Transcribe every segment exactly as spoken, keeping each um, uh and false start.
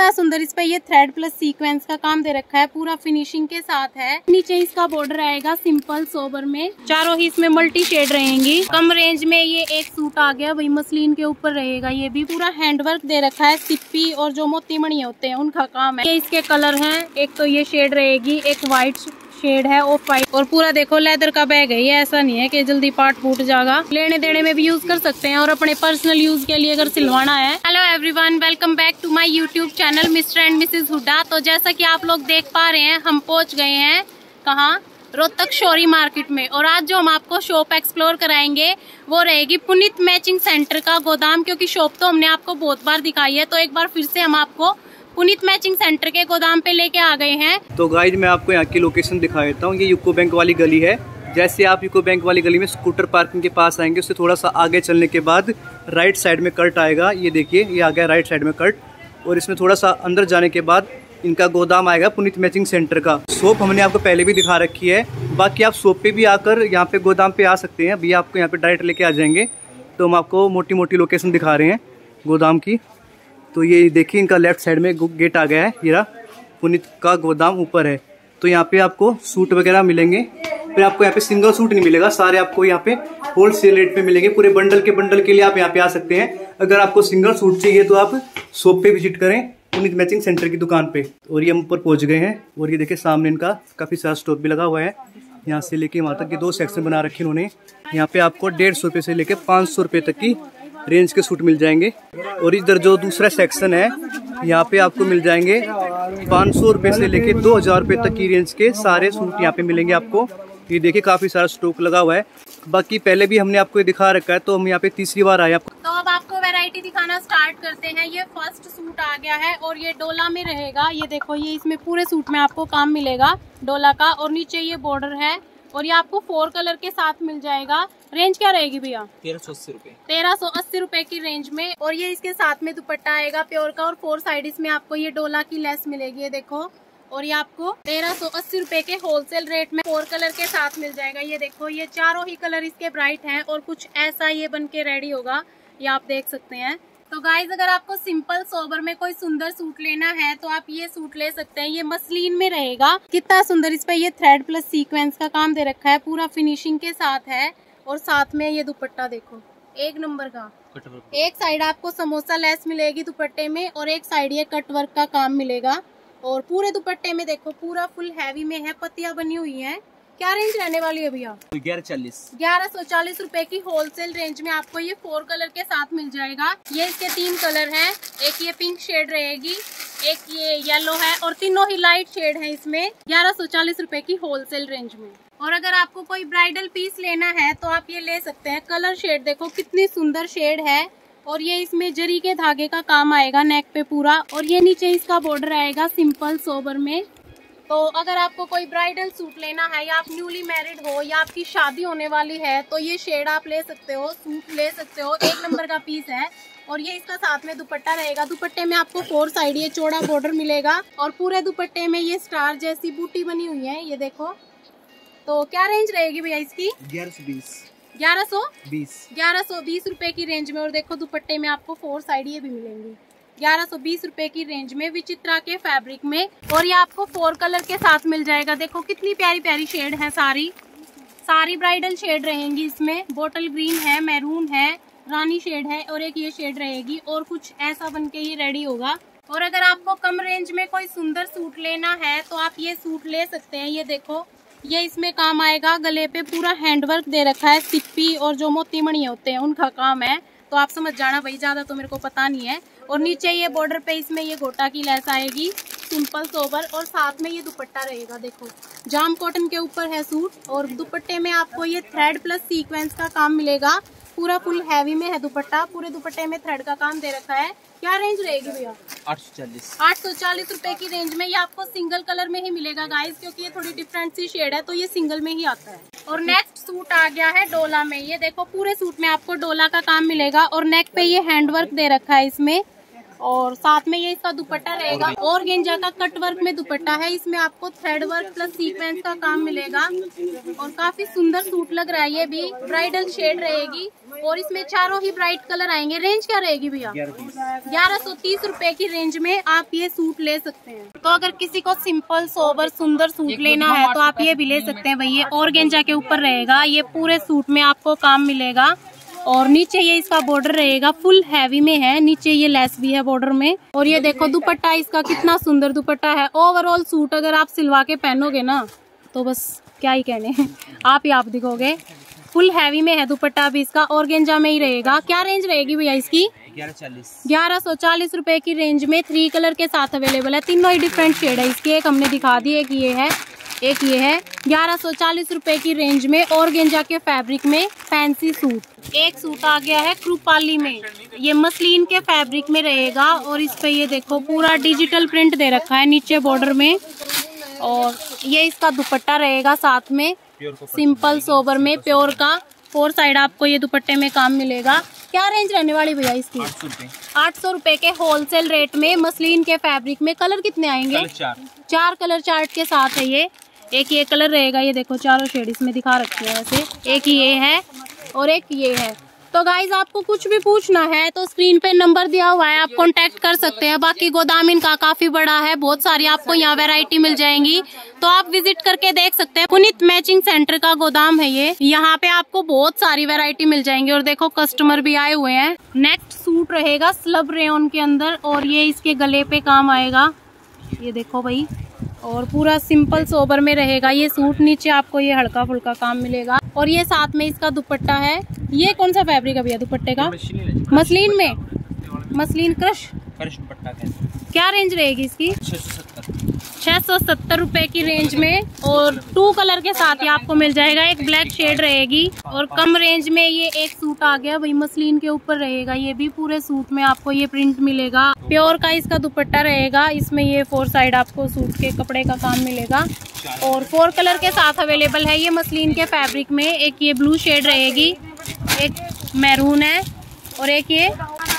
कितना सुंदर इस पे ये थ्रेड प्लस सीक्वेंस का काम दे रखा है, पूरा फिनिशिंग के साथ है। नीचे इसका बॉर्डर आएगा सिंपल सोबर में, चारों ही इसमें मल्टी शेड रहेंगी। कम रेंज में ये एक सूट आ गया, वही मसलिन के ऊपर रहेगा। ये भी पूरा हैंडवर्क दे रखा है, सिप्पी और जो मोती मणि होते हैं उनका काम है। ये इसके कलर हैं, एक तो ये शेड रहेगी, एक व्हाइट शेड है ऑफ वाइट, और पूरा देखो लेदर का बैग है। ये ऐसा नहीं है कि जल्दी पार्ट फूट जाएगा, लेने देने में भी यूज कर सकते हैं और अपने पर्सनल यूज के लिए अगर सिलवाना है। Hello everyone, welcome back to my YouTube channel Mr and Mrs Hooda. तो जैसा कि आप लोग देख पा रहे हैं, हम पहुंच गए हैं कहाँ, रोहतक शोरी मार्केट में। और आज जो हम आपको शॉप एक्सप्लोर कराएंगे वो रहेगी पुनीत मैचिंग सेंटर का गोदाम, क्योंकि शॉप तो हमने आपको बहुत बार दिखाई है, तो एक बार फिर से हम आपको पुनीत मैचिंग सेंटर के गोदाम पे लेके आ गए हैं। तो गाइज मैं आपको यहाँ की लोकेशन दिखा देता हूँ। ये यूको बैंक वाली गली है। जैसे आप यूको बैंक वाली गली में स्कूटर पार्किंग के पास आएंगे, उससे थोड़ा सा आगे चलने के बाद राइट साइड में कट आएगा। ये देखिए, ये आ गया राइट साइड में कट, और इसमें थोड़ा सा अंदर जाने के बाद इनका गोदाम आएगा पुनीत मैचिंग सेंटर का। शॉप हमने आपको पहले भी दिखा रखी है, बाकी आप शॉप पे भी आकर यहाँ पे गोदाम पे आ सकते हैं। अभी आपको यहाँ पे डायरेक्ट लेके आ जाएंगे, तो हम आपको मोटी मोटी लोकेशन दिखा रहे हैं गोदाम की। तो ये देखिए, इनका लेफ्ट साइड में गेट आ गया है, ये पुनीत का गोदाम ऊपर है। तो यहाँ पे आपको सूट वगैरह मिलेंगे, फिर आपको यहाँ पे सिंगल सूट नहीं मिलेगा, सारे आपको यहाँ पे होलसेल रेट पे मिलेंगे। पूरे बंडल के बंडल के लिए आप यहाँ पे आ सकते हैं। अगर आपको सिंगल सूट चाहिए तो आप शॉप पे विजिट करें पुनीत मैचिंग सेंटर की दुकान पे। और ये हम ऊपर पहुंच गए हैं, और ये देखिए सामने इनका काफी सारा स्टॉक भी लगा हुआ है। यहाँ से लेके वहां तक के दो सेक्शन बना रखे इन्होंने। यहाँ पे आपको डेढ़ सौ रुपए से लेके पाँच सौ रुपए तक की रेंज के सूट मिल जाएंगे। और इधर जो दूसरा सेक्शन है, यहाँ पे आपको मिल जाएंगे पाँच सौ रुपए से लेके दो हजार रुपए तक की रेंज के सारे सूट यहाँ पे मिलेंगे आपको। ये देखिए काफी सारा स्टॉक लगा हुआ है। बाकी पहले भी हमने आपको दिखा रखा है, तो हम यहाँ पे तीसरी बार आए आपको। तो अब आपको वैरायटी दिखाना स्टार्ट करते हैं। ये फर्स्ट सूट आ गया है और ये डोला में रहेगा। ये देखो, ये इसमें पूरे सूट में आपको काम मिलेगा डोला का, और नीचे ये बॉर्डर है, और ये आपको फोर कलर के साथ मिल जाएगा। रेंज क्या रहेगी भैया? तेरह सौ अस्सी रूपए तेरह सौ अस्सी रूपए की रेंज में। और ये इसके साथ में दुपट्टा आएगा प्योर का, और फोर साइड इसमें आपको ये डोला की लेस मिलेगी। ये देखो, और ये आपको तेरह सौ अस्सी रूपए के होलसेल रेट में फोर कलर के साथ मिल जाएगा। ये देखो, ये चारों ही कलर इसके ब्राइट हैं, और कुछ ऐसा ये बन के रेडी होगा, ये आप देख सकते हैं। तो गाइज, अगर आपको सिंपल सोबर में कोई सुंदर सूट लेना है तो आप ये सूट ले सकते हैं। ये मसलिन में रहेगा, कितना सुंदर इस पे ये थ्रेड प्लस सीक्वेंस का काम दे रखा है, पूरा फिनिशिंग के साथ है। और साथ में ये दुपट्टा देखो, एक नंबर का। एक साइड आपको समोसा लेस मिलेगी दुपट्टे में, और एक साइड ये कट वर्क का काम मिलेगा। और पूरे दुपट्टे में देखो, पूरा फुल हैवी में है, पत्तियां बनी हुई हैं। क्या रेंज रहने वाली है भैया? ग्यारह चालीस ग्यारह सौ चालीस रूपए की होलसेल रेंज में आपको ये फोर कलर के साथ मिल जाएगा। ये इसके तीन कलर हैं, एक ये पिंक शेड रहेगी, एक ये येलो है, और तीनों ही लाइट शेड है इसमें। ग्यारह सौ चालीस रूपए की होलसेल रेंज में। और अगर आपको कोई ब्राइडल पीस लेना है तो आप ये ले सकते हैं। कलर शेड देखो, कितनी सुंदर शेड है, और ये इसमें जरी के धागे का काम आएगा नेक पे पूरा। और ये नीचे इसका बॉर्डर आएगा सिंपल सोबर में। तो अगर आपको कोई ब्राइडल सूट लेना है, या आप न्यूली मैरिड हो, या आपकी शादी होने वाली है, तो ये शेड आप ले सकते हो, सूट ले सकते हो। एक नंबर का पीस है। और ये इसका साथ में दुपट्टा रहेगा। दुपट्टे में आपको फोर साइड ये चौड़ा बॉर्डर मिलेगा, और पूरे दुपट्टे में ये स्टार जैसी बूटी बनी हुई है। ये देखो, तो क्या रेंज रहेगी भैया इसकी? ग्यारह सौ बीस ग्यारह सौ बीस ग्यारह सौ बीस रूपए की रेंज में। और देखो, दुपट्टे में आपको फोर साइड ये भी मिलेंगी ग्यारह सौ बीस रूपए की रेंज में, विचित्रा के फैब्रिक में। और ये आपको फोर कलर के साथ मिल जाएगा। देखो कितनी प्यारी प्यारी शेड है, सारी सारी ब्राइडल शेड रहेंगी इसमें। बोटल ग्रीन है, मैरून है, रानी शेड है, और एक ये शेड रहेगी। और कुछ ऐसा बन के ये रेडी होगा। और अगर आपको कम रेंज में कोई सुंदर सूट लेना है तो आप ये सूट ले सकते हैं। ये देखो, ये इसमें काम आएगा, गले पे पूरा हैंडवर्क दे रखा है, सिप्पी और जो मोती मणि होते हैं उनका काम है। तो आप समझ जाना भाई, ज्यादा तो मेरे को पता नहीं है। और नीचे ये बॉर्डर पे इसमें ये गोटा की लेस आएगी, सिंपल सोबर, और साथ में ये दुपट्टा रहेगा। देखो, जाम कॉटन के ऊपर है सूट, और दुपट्टे में आपको ये थ्रेड प्लस सीक्वेंस का काम मिलेगा। पूरा फुल हैवी में है दुपट्टा, पूरे दुपट्टे में थ्रेड का काम दे रखा है। क्या रेंज रहेगी भैया? आठ सौ चालीस आठ सौ चालीस रूपए की रेंज में। ये आपको सिंगल कलर में ही मिलेगा गाइस, क्योंकि ये थोड़ी डिफरेंट सी शेड है, तो ये सिंगल में ही आता है। और नेक्स्ट सूट आ गया है डोला में। ये देखो, पूरे सूट में आपको डोला का काम मिलेगा, और नेक पे ये हैंडवर्क दे रखा है इसमें। और साथ में ये इसका दुपट्टा रहेगा। और गेंजा का कट वर्क में दुपट्टा है, इसमें आपको थ्रेड वर्क प्लस सीक्वेंस का काम मिलेगा और काफी सुंदर सूट लग रहा है। ये भी ब्राइडल शेड रहेगी और इसमें चारों ही ब्राइट कलर आएंगे। रेंज क्या रहेगी भैया? ग्यारह सौ तीस रूपए की रेंज में आप ये सूट ले सकते हैं। तो अगर किसी को सिंपल सोबर सुंदर सूट लेना है तो आप ये भी ले सकते हैं भैया। और गेंजा के ऊपर रहेगा, ये पूरे सूट में आपको काम मिलेगा और नीचे ये इसका बॉर्डर रहेगा, फुल हैवी में है, नीचे ये लेस भी है बॉर्डर में। और ये देखो दुपट्टा इसका कितना सुंदर दुपट्टा है। ओवरऑल सूट अगर आप सिलवा के पहनोगे ना तो बस क्या ही कहने आप ही आप दिखोगे। फुल हैवी में है दुपट्टा भी इसका, ऑर्गेंजा में ही रहेगा। क्या रेंज रहेगी भैया इसकी? ग्यारह चालीस ग्यारह सौ चालीस रूपए की रेंज में थ्री कलर के साथ अवेलेबल है। तीनों ही डिफरेंट शेड है इसके, एक हमने दिखा दी, एक ये है एक ये है। ग्यारह सौ चालीस रूपए की रेंज में ऑर्गेंजा के फैब्रिक में फैंसी सूट। एक सूट आ गया है क्रूपाली में, ये मसलिन के फैब्रिक में रहेगा और इस पे ये देखो पूरा डिजिटल प्रिंट दे रखा है नीचे बॉर्डर में। और ये इसका दुपट्टा रहेगा साथ में, सिंपल सोबर में प्योर का। फोर साइड आपको ये दुपट्टे में काम मिलेगा। क्या रेंज रहने वाली भैया इसकी? आठ सौ रूपए के होलसेल रेट में मसलिन के फैब्रिक में। कलर कितने आएंगे? चार चार कलर चार्ट के साथ है ये। एक ये कलर रहेगा, ये देखो चारों शेड इसमें दिखा रखी है वैसे। एक ये है और एक ये है। तो गाइज आपको कुछ भी पूछना है तो स्क्रीन पे नंबर दिया हुआ है, आप कांटेक्ट कर सकते हैं। बाकी गोदाम इनका काफी बड़ा है, बहुत सारी आपको यहाँ वैरायटी मिल जाएंगी, तो आप विजिट करके देख सकते हैं। पुनीत मैचिंग सेंटर का गोदाम है ये, यहाँ पे आपको बहुत सारी वैरायटी मिल जाएंगी। और देखो कस्टमर भी आए हुए हैं। नेक्स्ट सूट रहेगा स्लब रेयन के अंदर और ये इसके गले पे काम आएगा, ये देखो भाई। और पूरा सिंपल सोबर में रहेगा ये सूट, नीचे आपको ये हल्का फुल्का काम मिलेगा। और ये साथ में इसका दुपट्टा है। ये कौन सा फैब्रिक है भैया दुपट्टे का? मसलिन में, मसलिन क्रश क्रश दुपट्टा। क्या रेंज रहेगी इसकी? छह सौ सत्तर रूपए की रेंज में और टू कलर के साथ ही आपको मिल जाएगा। एक ब्लैक शेड रहेगी और कम रेंज में ये एक सूट आ गया भाई, मसलिन के ऊपर रहेगा। ये भी पूरे सूट में आपको ये प्रिंट मिलेगा, प्योर का इसका दुपट्टा रहेगा। इसमें ये फोर साइड आपको सूट के कपड़े का काम मिलेगा और फोर कलर के साथ अवेलेबल है ये मसलिन के फैब्रिक में। एक ये ब्लू शेड रहेगी, एक मैरून है और एक ये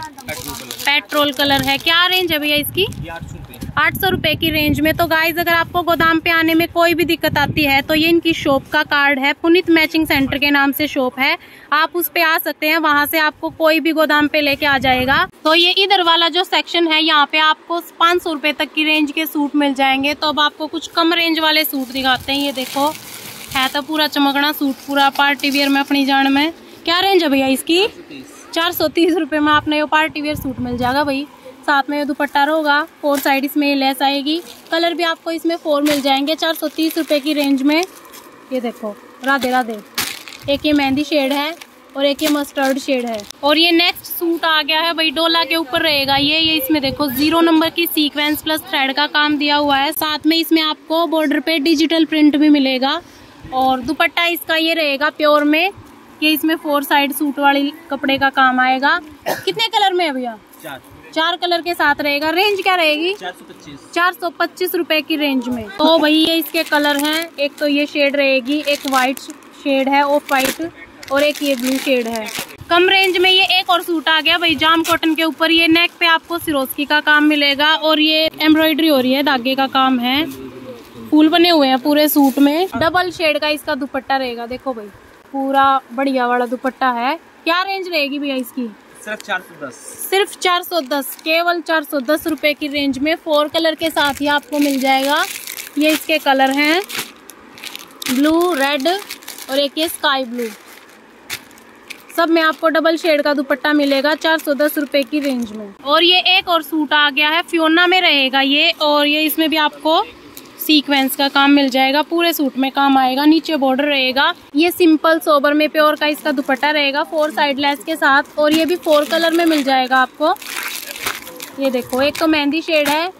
पेट्रोल कलर है। क्या रेंज है भैया इसकी? आठ सौ रूपए की रेंज में। तो गाइज अगर आपको गोदाम पे आने में कोई भी दिक्कत आती है तो ये इनकी शॉप का कार्ड है, पुनीत मैचिंग सेंटर के नाम से शॉप है, आप उस पे आ सकते हैं। वहां से आपको कोई भी गोदाम पे लेके आ जाएगा। तो ये इधर वाला जो सेक्शन है यहाँ पे आपको पाँच सौ रूपये तक की रेंज के सूट मिल जाएंगे। तो अब आपको कुछ कम रेंज वाले सूट दिखाते हैं। ये देखो है तो पूरा चमकना सूट, पूरा पार्टी वेयर में अपनी जान में। क्या रेंज है भैया इसकी? चार सौ तीस रूपये में आपने ये पार्टी वेयर सूट मिल जाएगा भाई। साथ में दुपट्टा होगा, फोर साइड इसमें लेस आएगी। कलर भी आपको इसमें फोर मिल जाएंगे चार सौ तीस रूपये की रेंज में। ये देखो राधे राधे, एक ये मेहंदी शेड है और एक ये मस्टर्ड शेड है। और ये नेक्स्ट सूट आ गया है भाई, डोला के ऊपर रहेगा ये। ये इसमें देखो जीरो नंबर की सीक्वेंस प्लस थ्रेड का काम दिया हुआ है। साथ में इसमें आपको बॉर्डर पे डिजिटल प्रिंट भी मिलेगा और दुपट्टा इसका ये रहेगा प्योर में। ये इसमें फोर साइड सूट वाली कपड़े का काम आएगा। कितने कलर में है भैया? चार चार कलर के साथ रहेगा। रेंज क्या रहेगी? चार सौ पच्चीस चार सौ पच्चीस रूपए की रेंज में। तो भाई ये इसके कलर हैं, एक तो ये शेड रहेगी, एक वाइट शेड है ऑफ वाइट और एक ये ब्लू शेड है। कम रेंज में ये एक और सूट आ गया भाई, जाम कॉटन के ऊपर। ये नेक पे आपको सिरोस्की का काम मिलेगा और ये एम्ब्रॉयडरी हो रही है, धागे का काम है, फूल बने हुए हैं पूरे सूट में। डबल शेड का इसका दुपट्टा रहेगा, देखो भाई पूरा बढ़िया वाला दुपट्टा है। क्या रेंज रहेगी भैया इसकी? सिर्फ चार सौ दस सिर्फ चार सौ दस केवल चार सौ दस रुपए की रेंज में फोर कलर के साथ ही आपको मिल जाएगा। ये इसके कलर हैं ब्लू, रेड और एक ये स्काई ब्लू। सब में आपको डबल शेड का दुपट्टा मिलेगा चार सौ दस रुपए की रेंज में। और ये एक और सूट आ गया है, फियोना में रहेगा ये। और ये इसमें भी आपको सीक्वेंस का काम मिल जाएगा, पूरे सूट में काम आएगा, नीचे बॉर्डर रहेगा। ये सिंपल सोबर में प्योर का इसका दुपट्टा रहेगा फोर साइड लेस के साथ। और ये भी फोर कलर में मिल जाएगा आपको। ये देखो एक तो मेहंदी शेड है,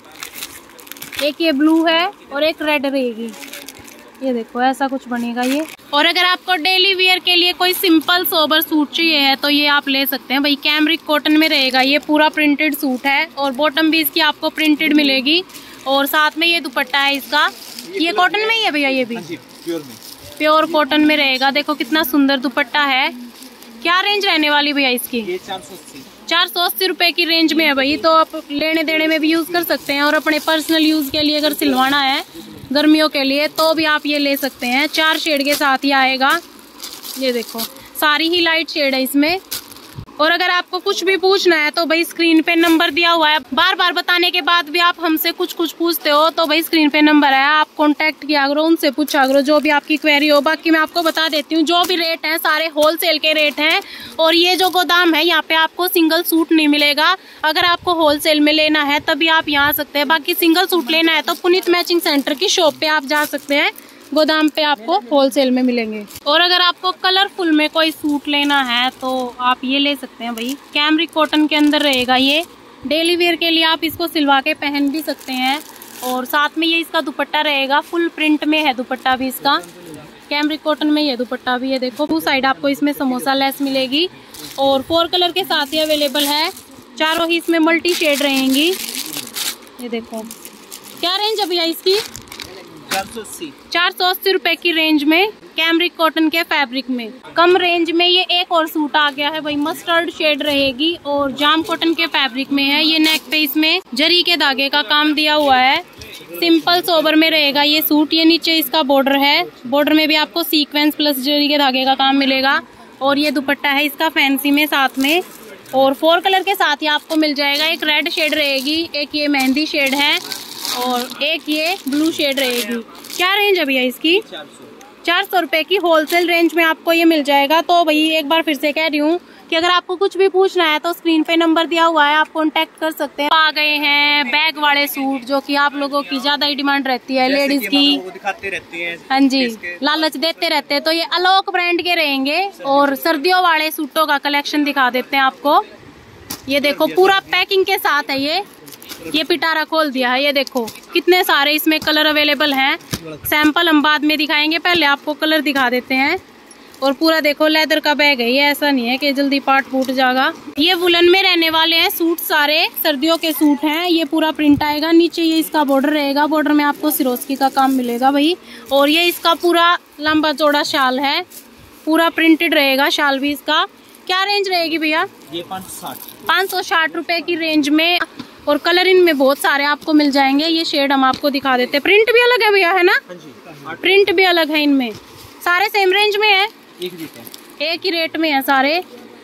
एक ये ब्लू है और एक रेड रहेगी। ये देखो ऐसा कुछ बनेगा ये। और अगर आपको डेली वियर के लिए कोई सिंपल सोबर सूट चाहिए है तो ये आप ले सकते हैं भाई। कैमरिक कॉटन में रहेगा, ये पूरा प्रिंटेड सूट है और बॉटम भी इसकी आपको प्रिंटेड मिलेगी। और साथ में ये दुपट्टा है इसका, ये कॉटन में ही है भैया, ये भी प्योर में प्योर कॉटन में रहेगा। देखो कितना सुंदर दुपट्टा है क्या रेंज रहने वाली भैया इसकी? ये चार सौ अस्सी चार सौ अस्सी रुपए की रेंज में है भाई। तो आप लेने देने में भी यूज कर सकते हैं और अपने पर्सनल यूज के लिए अगर सिलवाना है गर्मियों के लिए तो भी आप ये ले सकते हैं। चार शेड के साथ ही आएगा। ये देखो सारी ही लाइट शेड है इसमें। और अगर आपको कुछ भी पूछना है तो भाई स्क्रीन पे नंबर दिया हुआ है। बार बार बताने के बाद भी आप हमसे कुछ कुछ पूछते हो तो भाई स्क्रीन पे नंबर है, आप कांटेक्ट किया करो, उनसे पूछा करो जो भी आपकी क्वेरी हो। बाकी मैं आपको बता देती हूँ जो भी रेट है सारे होलसेल के रेट हैं। और ये जो गोदाम है यहाँ पे आपको सिंगल सूट नहीं मिलेगा। अगर आपको होलसेल में लेना है तभी आप यहाँ आ सकते हैं। बाकी सिंगल सूट लेना है तो पुनीत मैचिंग सेंटर की शॉप पे आप जा सकते हैं। गोदाम पे आपको होलसेल में मिलेंगे। और अगर आपको कलरफुल में कोई सूट लेना है तो आप ये ले सकते हैं भाई। कैमरिक कॉटन के अंदर रहेगा ये। डेली वेयर के लिए आप इसको सिलवा के पहन भी सकते हैं। और साथ में ये इसका दुपट्टा रहेगा, फुल प्रिंट में है दुपट्टा भी इसका। कैमरिक कॉटन में ये दुपट्टा भी है। देखो टू साइड आपको इसमें समोसा लेस मिलेगी और फोर कलर के साथ ही अवेलेबल है। चारों ही इसमें मल्टी शेड रहेंगी। ये देखो क्या रेंज है भैया इसकी? चार सौ अस्सी चार सौ अस्सी रुपए की रेंज में कैमरिक कॉटन के फैब्रिक में। कम रेंज में ये एक और सूट आ गया है भाई। मस्टर्ड शेड रहेगी और जाम कॉटन के फैब्रिक में है। ये नेक पे इसमें जरी के धागे का काम दिया हुआ है। सिंपल सोबर में रहेगा ये सूट। ये नीचे इसका बॉर्डर है। बॉर्डर में भी आपको सीक्वेंस प्लस जरी के धागे का काम मिलेगा। और ये दुपट्टा है इसका फैंसी में साथ में। और फोर कलर के साथ ही आपको मिल जाएगा। एक रेड शेड रहेगी, एक ये मेहंदी शेड है और एक ये ब्लू शेड रहेगी। क्या रेंज है भैया इसकी? चार सौ रुपए की होलसेल रेंज में आपको ये मिल जाएगा। तो भाई एक बार फिर से कह रही हूँ कि अगर आपको कुछ भी पूछना है तो स्क्रीन पे नंबर दिया हुआ है, आप कांटेक्ट कर सकते हैं। आ गए हैं बैग वाले सूट जो कि आप लोगों की ज्यादा ही डिमांड रहती है, लेडीज की दिखाते रहते हैं। हाँ जी, लालच देते रहते हैं। तो ये अलोक ब्रांड के रहेंगे। और सर्दियों वाले सूटों का कलेक्शन दिखा देते हैं आपको। ये देखो पूरा पैकिंग के साथ है ये। ये पिटारा खोल दिया है। ये देखो कितने सारे इसमें कलर अवेलेबल हैं। सैंपल हम बाद में दिखाएंगे, पहले आपको कलर दिखा देते हैं। और पूरा देखो लेदर का बैग है ये। ऐसा नहीं है कि जल्दी पार्ट फूट जाएगा। ये वुलन में रहने वाले हैं सूट, सारे सर्दियों के सूट हैं। ये पूरा प्रिंट आएगा। नीचे ये इसका बॉर्डर रहेगा। बॉर्डर में आपको सिरोस्की का काम मिलेगा भाई। और ये इसका पूरा लंबा चौड़ा शाल है, पूरा प्रिंटेड रहेगा शाल भी इसका। क्या रेंज रहेगी भैया? ये पाँच सौ साठ पाँच सौ साठ रुपए की रेंज में। और कलर इनमें बहुत सारे आपको मिल जाएंगे। ये शेड हम आपको दिखा देते हैं। प्रिंट भी अलग है भैया, है ना? प्रिंट भी अलग है इनमें। सारे सेम रेंज में है, एक रेट है, एक ही रेट में है सारे।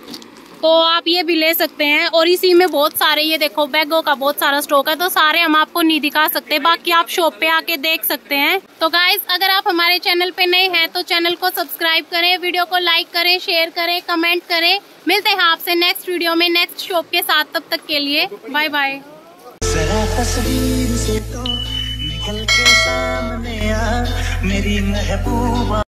तो आप ये भी ले सकते हैं। और इसी में बहुत सारे ये देखो बैगों का बहुत सारा स्टॉक है। तो सारे हम आपको नहीं दिखा सकते, बाकी आप शॉप पे आके देख सकते हैं। तो गाइस अगर आप हमारे चैनल पे नए हैं तो चैनल को सब्सक्राइब करें, वीडियो को लाइक करें, शेयर करें, कमेंट करें। मिलते हैं आपसे नेक्स्ट वीडियो में नेक्स्ट शॉप के साथ। तब तक के लिए बाय बाय। तस्वीर से तो निकल के सामने आ मेरी महबूबा।